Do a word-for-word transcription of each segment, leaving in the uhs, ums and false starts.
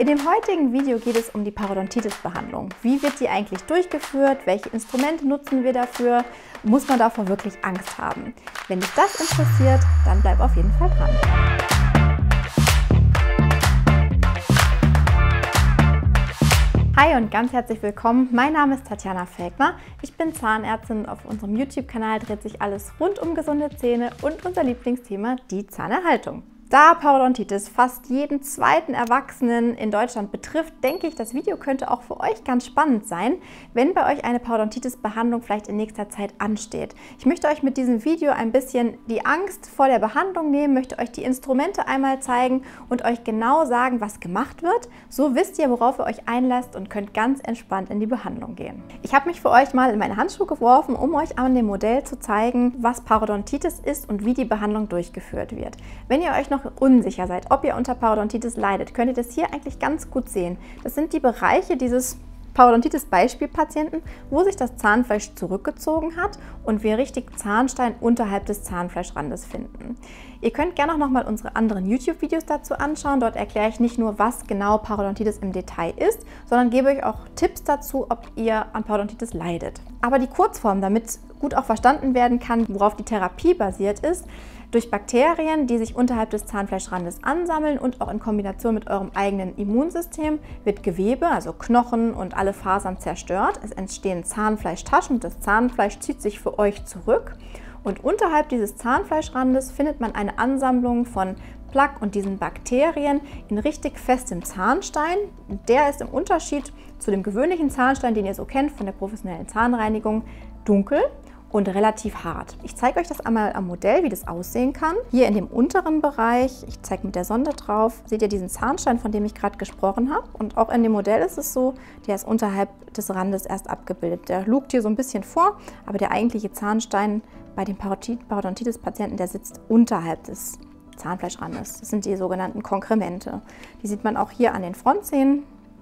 In dem heutigen Video geht es um die Parodontitis-Behandlung. Wie wird die eigentlich durchgeführt? Welche Instrumente nutzen wir dafür? Muss man davor wirklich Angst haben? Wenn dich das interessiert, dann bleib auf jeden Fall dran. Hi und ganz herzlich willkommen. Mein Name ist Tatjana Felkner. Ich bin Zahnärztin. Auf unserem YouTube-Kanal dreht sich alles rund um gesunde Zähne und unser Lieblingsthema, die Zahnerhaltung. Da Parodontitis fast jeden zweiten Erwachsenen in Deutschland betrifft, denke ich, das Video könnte auch für euch ganz spannend sein, wenn bei euch eine Parodontitis-Behandlung vielleicht in nächster Zeit ansteht. Ich möchte euch mit diesem Video ein bisschen die Angst vor der Behandlung nehmen, möchte euch die Instrumente einmal zeigen und euch genau sagen, was gemacht wird. So wisst ihr, worauf ihr euch einlasst und könnt ganz entspannt in die Behandlung gehen. Ich habe mich für euch mal in meine Handschuhe geworfen, um euch an dem Modell zu zeigen, was Parodontitis ist und wie die Behandlung durchgeführt wird. Wenn ihr euch noch unsicher seid, ob ihr unter Parodontitis leidet, könnt ihr das hier eigentlich ganz gut sehen. Das sind die Bereiche dieses Parodontitis-Beispielpatienten, wo sich das Zahnfleisch zurückgezogen hat und wir richtig Zahnstein unterhalb des Zahnfleischrandes finden. Ihr könnt gerne auch noch mal unsere anderen YouTube-Videos dazu anschauen. Dort erkläre ich nicht nur, was genau Parodontitis im Detail ist, sondern gebe euch auch Tipps dazu, ob ihr an Parodontitis leidet. Aber die Kurzform, damit gut auch verstanden werden kann, worauf die Therapie basiert ist, durch Bakterien, die sich unterhalb des Zahnfleischrandes ansammeln und auch in Kombination mit eurem eigenen Immunsystem wird Gewebe, also Knochen und alle Fasern zerstört. Es entstehen Zahnfleischtaschen und das Zahnfleisch zieht sich für euch zurück. Und unterhalb dieses Zahnfleischrandes findet man eine Ansammlung von Plaque und diesen Bakterien in richtig festem Zahnstein. Der ist im Unterschied zu dem gewöhnlichen Zahnstein, den ihr so kennt von der professionellen Zahnreinigung, dunkel und relativ hart. Ich zeige euch das einmal am Modell, wie das aussehen kann. Hier in dem unteren Bereich, ich zeige mit der Sonde drauf, seht ihr diesen Zahnstein, von dem ich gerade gesprochen habe. Und auch in dem Modell ist es so, der ist unterhalb des Randes erst abgebildet. Der lugt hier so ein bisschen vor, aber der eigentliche Zahnstein bei den Parodontitis-Patienten, der sitzt unterhalb des Zahnfleischrandes. Das sind die sogenannten Konkremente. Die sieht man auch hier an den Frontzähnen.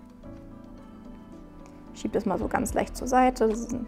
Ich schiebe das mal so ganz leicht zur Seite. Das ist ein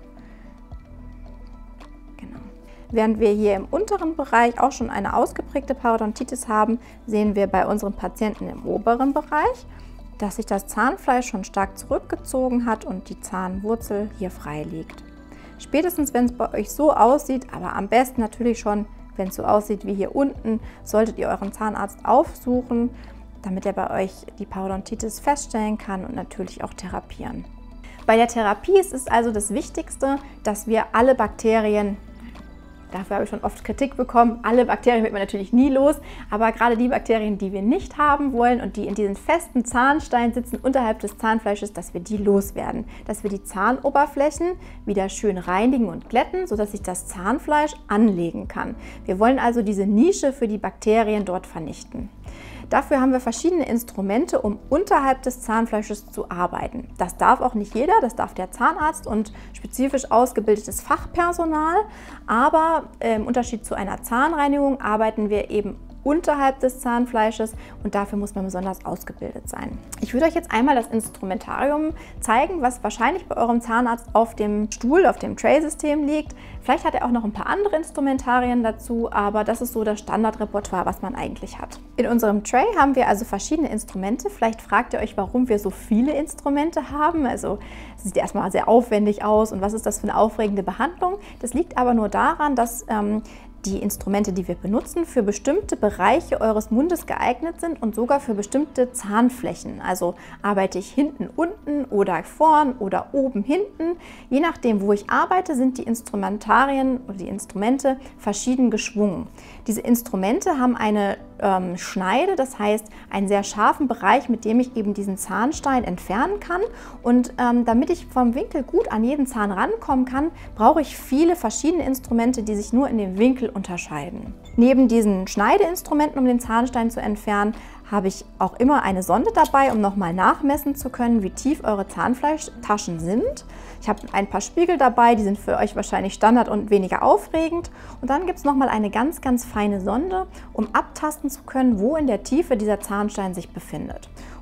Während wir hier im unteren Bereich auch schon eine ausgeprägte Parodontitis haben, sehen wir bei unseren Patienten im oberen Bereich, dass sich das Zahnfleisch schon stark zurückgezogen hat und die Zahnwurzel hier frei liegt. Spätestens, wenn es bei euch so aussieht, aber am besten natürlich schon, wenn es so aussieht wie hier unten, solltet ihr euren Zahnarzt aufsuchen, damit er bei euch die Parodontitis feststellen kann und natürlich auch therapieren. Bei der Therapie ist es also das Wichtigste, dass wir alle Bakterien, dafür habe ich schon oft Kritik bekommen. Alle Bakterien wird man natürlich nie los, aber gerade die Bakterien, die wir nicht haben wollen und die in diesen festen Zahnstein sitzen unterhalb des Zahnfleisches, dass wir die loswerden. Dass wir die Zahnoberflächen wieder schön reinigen und glätten, sodass sich das Zahnfleisch anlegen kann. Wir wollen also diese Nische für die Bakterien dort vernichten. Dafür haben wir verschiedene Instrumente, um unterhalb des Zahnfleisches zu arbeiten. Das darf auch nicht jeder, das darf der Zahnarzt und spezifisch ausgebildetes Fachpersonal. Aber im Unterschied zu einer Zahnreinigung arbeiten wir eben unterhalb des Zahnfleisches und dafür muss man besonders ausgebildet sein. Ich würde euch jetzt einmal das Instrumentarium zeigen, was wahrscheinlich bei eurem Zahnarzt auf dem Stuhl, auf dem Tray-System liegt. Vielleicht hat er auch noch ein paar andere Instrumentarien dazu, aber das ist so das Standardrepertoire, was man eigentlich hat. In unserem Tray haben wir also verschiedene Instrumente. Vielleicht fragt ihr euch, warum wir so viele Instrumente haben. Also es sieht erstmal sehr aufwendig aus und was ist das für eine aufregende Behandlung? Das liegt aber nur daran, dass ähm, die Instrumente, die wir benutzen, für bestimmte Bereiche eures Mundes geeignet sind und sogar für bestimmte Zahnflächen. Also arbeite ich hinten unten oder vorn oder oben hinten. Je nachdem, wo ich arbeite, sind die Instrumentarien oder die Instrumente verschieden geschwungen. Diese Instrumente haben eine ähm, Schneide, das heißt einen sehr scharfen Bereich, mit dem ich eben diesen Zahnstein entfernen kann. Und ähm, damit ich vom Winkel gut an jeden Zahn rankommen kann, brauche ich viele verschiedene Instrumente, die sich nur in dem Winkel unterscheiden. Neben diesen Schneideinstrumenten, um den Zahnstein zu entfernen, habe ich auch immer eine Sonde dabei, um nochmal nachmessen zu können, wie tief eure Zahnfleischtaschen sind. Ich habe ein paar Spiegel dabei, die sind für euch wahrscheinlich Standard und weniger aufregend. Und dann gibt es nochmal eine ganz, ganz feine Sonde, um abtasten zu können, wo in der Tiefe dieser Zahnstein sich befindet.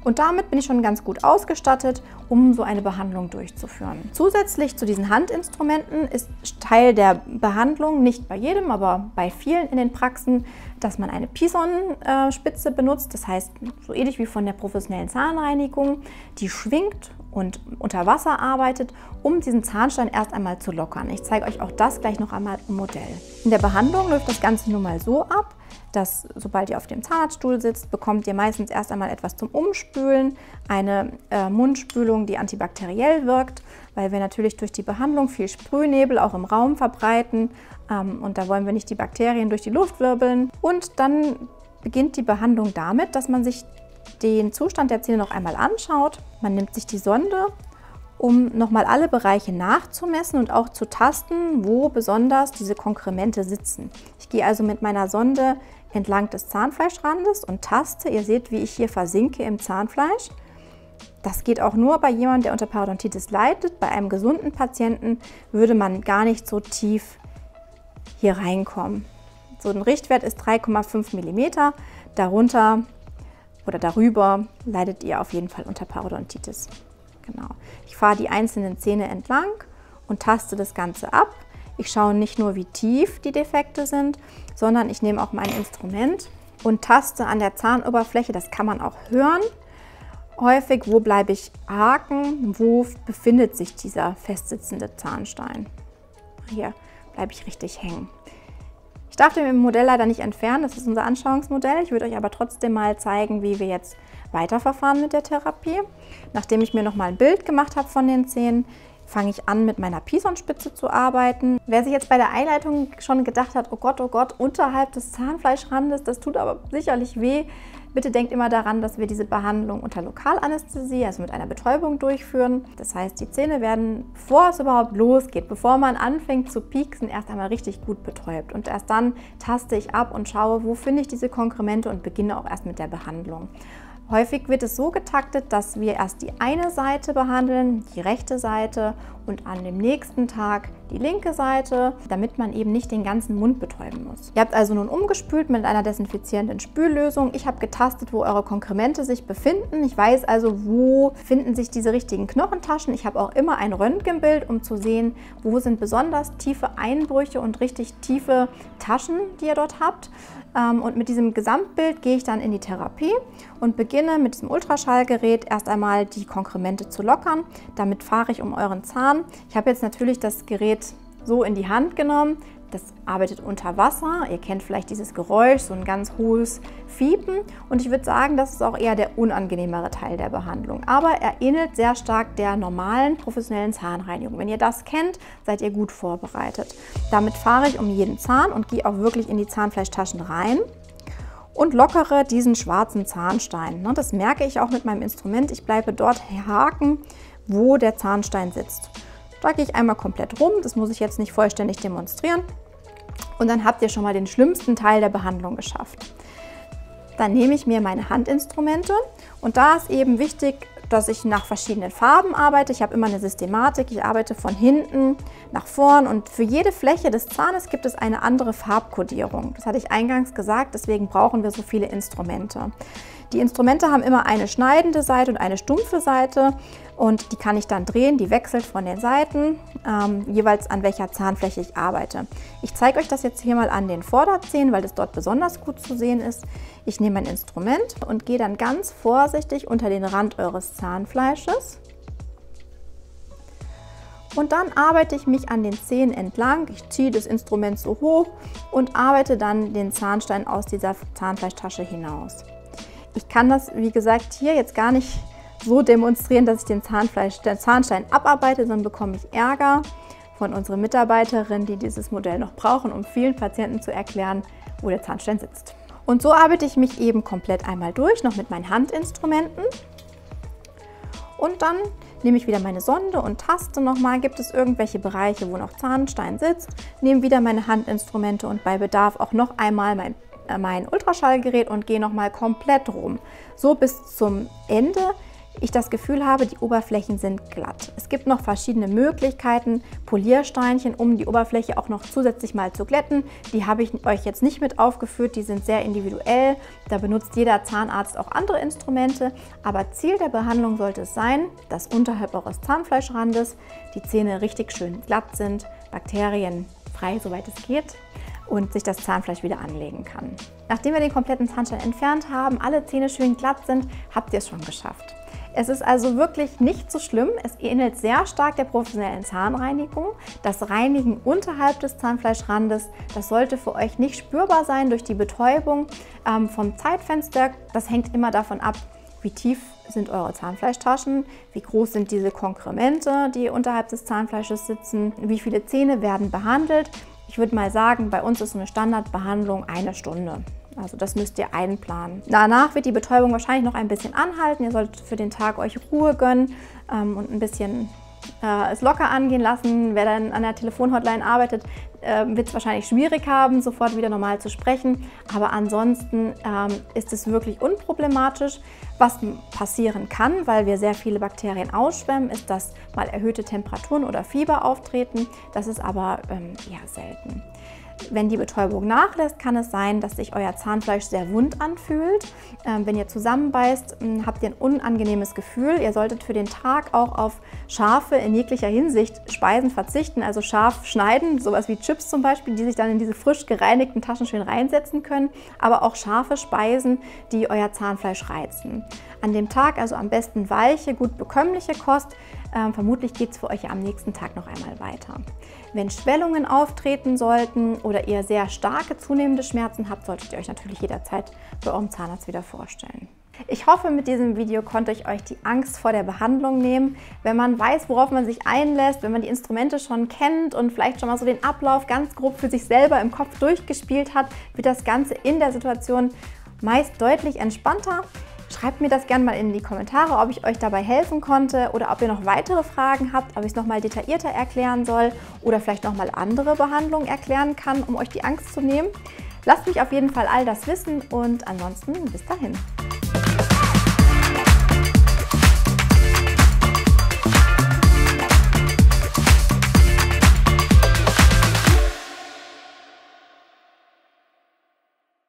Und damit bin ich schon ganz gut ausgestattet, um so eine Behandlung durchzuführen. Zusätzlich zu diesen Handinstrumenten ist Teil der Behandlung, nicht bei jedem, aber bei vielen in den Praxen, dass man eine Pison-Spitze benutzt. Das heißt, so ähnlich wie von der professionellen Zahnreinigung, die schwingt und unter Wasser arbeitet, um diesen Zahnstein erst einmal zu lockern. Ich zeige euch auch das gleich noch einmal im Modell. In der Behandlung läuft das Ganze nun mal so ab, dass sobald ihr auf dem Zahnarztstuhl sitzt, bekommt ihr meistens erst einmal etwas zum Umspülen, eine äh, Mundspülung, die antibakteriell wirkt, weil wir natürlich durch die Behandlung viel Sprühnebel auch im Raum verbreiten ähm, und da wollen wir nicht die Bakterien durch die Luft wirbeln. Und dann beginnt die Behandlung damit, dass man sich den Zustand der Zähne noch einmal anschaut. Man nimmt sich die Sonde, um nochmal alle Bereiche nachzumessen und auch zu tasten, wo besonders diese Konkremente sitzen. Ich gehe also mit meiner Sonde entlang des Zahnfleischrandes und taste. Ihr seht, wie ich hier versinke im Zahnfleisch. Das geht auch nur bei jemandem, der unter Parodontitis leidet. Bei einem gesunden Patienten würde man gar nicht so tief hier reinkommen. So ein Richtwert ist drei Komma fünf Millimeter. Darunter oder darüber leidet ihr auf jeden Fall unter Parodontitis. Genau. Ich fahre die einzelnen Zähne entlang und taste das Ganze ab. Ich schaue nicht nur, wie tief die Defekte sind, sondern ich nehme auch mein Instrument und taste an der Zahnoberfläche, das kann man auch hören, häufig, wo bleibe ich haken, wo befindet sich dieser festsitzende Zahnstein. Hier bleibe ich richtig hängen. Ich darf den im Modell leider nicht entfernen, das ist unser Anschauungsmodell. Ich würde euch aber trotzdem mal zeigen, wie wir jetzt weiterverfahren mit der Therapie. Nachdem ich mir nochmal ein Bild gemacht habe von den Zähnen, fange ich an, mit meiner Pison-Spitze zu arbeiten. Wer sich jetzt bei der Einleitung schon gedacht hat, oh Gott, oh Gott, unterhalb des Zahnfleischrandes, das tut aber sicherlich weh, bitte denkt immer daran, dass wir diese Behandlung unter Lokalanästhesie, also mit einer Betäubung, durchführen. Das heißt, die Zähne werden, bevor es überhaupt losgeht, bevor man anfängt zu pieksen, erst einmal richtig gut betäubt. Und erst dann taste ich ab und schaue, wo finde ich diese Konkremente und beginne auch erst mit der Behandlung. Häufig wird es so getaktet, dass wir erst die eine Seite behandeln, die rechte Seite und an dem nächsten Tag die linke Seite, damit man eben nicht den ganzen Mund betäuben muss. Ihr habt also nun umgespült mit einer desinfizierenden Spüllösung. Ich habe getastet, wo eure Konkremente sich befinden. Ich weiß also, wo finden sich diese richtigen Knochentaschen. Ich habe auch immer ein Röntgenbild, um zu sehen, wo sind besonders tiefe Einbrüche und richtig tiefe Taschen, die ihr dort habt. Und mit diesem Gesamtbild gehe ich dann in die Therapie und beginne mit diesem Ultraschallgerät erst einmal die Konkremente zu lockern. Damit fahre ich um euren Zahn. Ich habe jetzt natürlich das Gerät so in die Hand genommen. Das arbeitet unter Wasser. Ihr kennt vielleicht dieses Geräusch, so ein ganz hohes Fiepen. Und ich würde sagen, das ist auch eher der unangenehmere Teil der Behandlung. Aber er ähnelt sehr stark der normalen professionellen Zahnreinigung. Wenn ihr das kennt, seid ihr gut vorbereitet. Damit fahre ich um jeden Zahn und gehe auch wirklich in die Zahnfleischtaschen rein und lockere diesen schwarzen Zahnstein. Das merke ich auch mit meinem Instrument. Ich bleibe dort haken, wo der Zahnstein sitzt. Da gehe ich einmal komplett rum. Das muss ich jetzt nicht vollständig demonstrieren. Und dann habt ihr schon mal den schlimmsten Teil der Behandlung geschafft. Dann nehme ich mir meine Handinstrumente und da ist eben wichtig, dass ich nach verschiedenen Farben arbeite. Ich habe immer eine Systematik, ich arbeite von hinten nach vorn und für jede Fläche des Zahnes gibt es eine andere Farbkodierung. Das hatte ich eingangs gesagt, deswegen brauchen wir so viele Instrumente. Die Instrumente haben immer eine schneidende Seite und eine stumpfe Seite und die kann ich dann drehen, die wechselt von den Seiten, ähm, jeweils an welcher Zahnfläche ich arbeite. Ich zeige euch das jetzt hier mal an den Vorderzähnen, weil das dort besonders gut zu sehen ist. Ich nehme mein Instrument und gehe dann ganz vorsichtig unter den Rand eures Zahnfleisches. Und dann arbeite ich mich an den Zähnen entlang. Ich ziehe das Instrument so hoch und arbeite dann den Zahnstein aus dieser Zahnfleischtasche hinaus. Ich kann das, wie gesagt, hier jetzt gar nicht so demonstrieren, dass ich den, Zahnfleisch, den Zahnstein abarbeite, sondern bekomme ich Ärger von unseren Mitarbeiterinnen, die dieses Modell noch brauchen, um vielen Patienten zu erklären, wo der Zahnstein sitzt. Und so arbeite ich mich eben komplett einmal durch, noch mit meinen Handinstrumenten. Und dann nehme ich wieder meine Sonde und taste nochmal, gibt es irgendwelche Bereiche, wo noch Zahnstein sitzt, nehme wieder meine Handinstrumente und bei Bedarf auch noch einmal mein mein Ultraschallgerät und gehe nochmal komplett rum. So bis zum Ende ich das Gefühl habe, die Oberflächen sind glatt. Es gibt noch verschiedene Möglichkeiten, Poliersteinchen, um die Oberfläche auch noch zusätzlich mal zu glätten. Die habe ich euch jetzt nicht mit aufgeführt, die sind sehr individuell. Da benutzt jeder Zahnarzt auch andere Instrumente. Aber Ziel der Behandlung sollte es sein, dass unterhalb eures Zahnfleischrandes die Zähne richtig schön glatt sind, bakterienfrei, soweit es geht, und sich das Zahnfleisch wieder anlegen kann. Nachdem wir den kompletten Zahnstein entfernt haben, alle Zähne schön glatt sind, habt ihr es schon geschafft. Es ist also wirklich nicht so schlimm. Es ähnelt sehr stark der professionellen Zahnreinigung. Das Reinigen unterhalb des Zahnfleischrandes, das sollte für euch nicht spürbar sein durch die Betäubung ähm, vom Zeitfenster. Das hängt immer davon ab, wie tief sind eure Zahnfleischtaschen, wie groß sind diese Konkremente, die unterhalb des Zahnfleisches sitzen, wie viele Zähne werden behandelt. Ich würde mal sagen, bei uns ist eine Standardbehandlung eine Stunde. Also das müsst ihr einplanen. Danach wird die Betäubung wahrscheinlich noch ein bisschen anhalten. Ihr solltet für den Tag euch Ruhe gönnen ähm, und ein bisschen äh, es locker angehen lassen. Wer dann an der Telefonhotline arbeitet, äh, wird es wahrscheinlich schwierig haben, sofort wieder normal zu sprechen. Aber ansonsten ähm, ist es wirklich unproblematisch. Was passieren kann, weil wir sehr viele Bakterien ausschwemmen, ist, dass mal erhöhte Temperaturen oder Fieber auftreten. Das ist aber ähm, eher selten. Wenn die Betäubung nachlässt, kann es sein, dass sich euer Zahnfleisch sehr wund anfühlt. Ähm, wenn ihr zusammenbeißt, habt ihr ein unangenehmes Gefühl. Ihr solltet für den Tag auch auf scharfe, in jeglicher Hinsicht Speisen verzichten, also scharf schneiden, sowas wie Chips zum Beispiel, die sich dann in diese frisch gereinigten Taschen schön reinsetzen können, aber auch scharfe Speisen, die euer Zahnfleisch reizen. An dem Tag also am besten weiche, gut bekömmliche Kost. Ähm, vermutlich geht es für euch am nächsten Tag noch einmal weiter. Wenn Schwellungen auftreten sollten oder ihr sehr starke zunehmende Schmerzen habt, solltet ihr euch natürlich jederzeit bei eurem Zahnarzt wieder vorstellen. Ich hoffe, mit diesem Video konnte ich euch die Angst vor der Behandlung nehmen. Wenn man weiß, worauf man sich einlässt, wenn man die Instrumente schon kennt und vielleicht schon mal so den Ablauf ganz grob für sich selber im Kopf durchgespielt hat, wird das Ganze in der Situation meist deutlich entspannter. Schreibt mir das gerne mal in die Kommentare, ob ich euch dabei helfen konnte oder ob ihr noch weitere Fragen habt, ob ich es nochmal detaillierter erklären soll oder vielleicht nochmal andere Behandlungen erklären kann, um euch die Angst zu nehmen. Lasst mich auf jeden Fall all das wissen und ansonsten bis dahin.